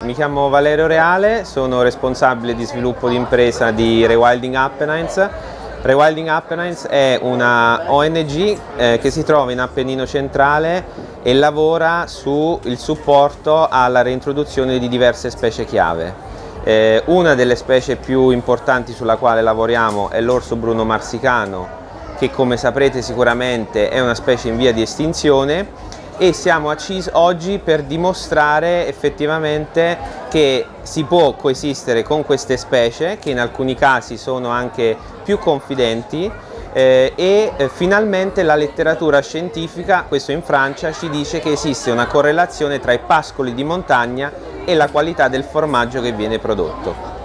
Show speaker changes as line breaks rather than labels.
Mi chiamo Valerio Reale, sono responsabile di sviluppo di impresa di Rewilding Apennines. Rewilding Apennines è una ONG che si trova in Appennino centrale e lavora sul supporto alla reintroduzione di diverse specie chiave. Una delle specie più importanti sulla quale lavoriamo è l'orso bruno marsicano, che come saprete sicuramente è una specie in via di estinzione, e siamo a CIS oggi per dimostrare effettivamente che si può coesistere con queste specie, che in alcuni casi sono anche più confidenti, e finalmente la letteratura scientifica, questo in Francia, ci dice che esiste una correlazione tra i pascoli di montagna e la qualità del formaggio che viene prodotto.